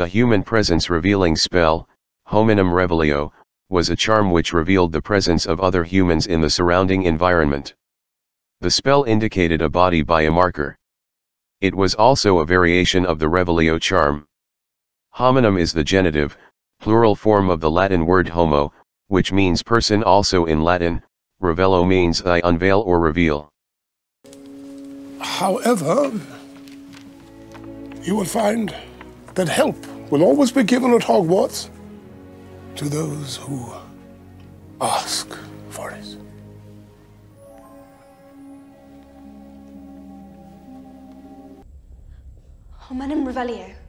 The human presence revealing spell, Homenum Revelio, was a charm which revealed the presence of other humans in the surrounding environment. The spell indicated a body by a marker. It was also a variation of the Revelio charm. Homenum is the genitive, plural form of the Latin word homo, which means person. Also in Latin, revelo means I unveil or reveal. However, you will find that help will always be given at Hogwarts to those who ask for it. Homenum Revelio.